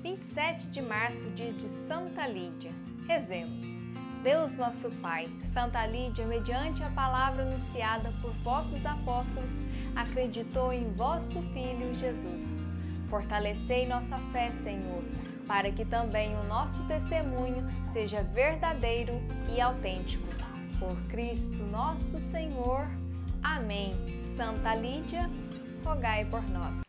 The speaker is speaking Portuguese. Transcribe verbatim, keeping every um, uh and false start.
vinte e sete de março, dia de Santa Lídia. Rezemos. Deus nosso Pai, Santa Lídia, mediante a palavra anunciada por vossos apóstolos, acreditou em vosso Filho Jesus. Fortalecei nossa fé, Senhor, para que também o nosso testemunho seja verdadeiro e autêntico. Por Cristo nosso Senhor. Amém. Santa Lídia, rogai por nós.